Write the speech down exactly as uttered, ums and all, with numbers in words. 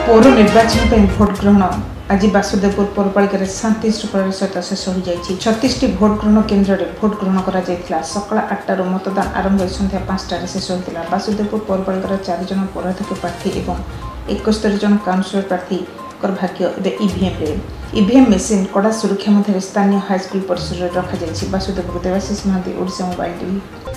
पौर निर्वाचन पर भोट ग्रहण आज बासुदेवपुर पौरपालिका शांति श्रृंखला सहित शेष हो जाएगी। छत्तीस टी भोट ग्रहण केन्द्र में भोट ग्रहण करा सकाल आठटार मतदान आरंभ हो सन्ध्या पांचटार शेष होता। बासुदेवपुर पौरपालिकार चार जन पौराधिक प्रार्थी और एकस्तरी जन काउनसिलर प्रार्थी भाग्य ईवीएम रे ईवीएम मेसीन कड़ा सुरक्षा मध्य स्थानीय हाईस्कल परिसर में रखा। Basudevpur Debashish Mohanty, Odisha mobile TV.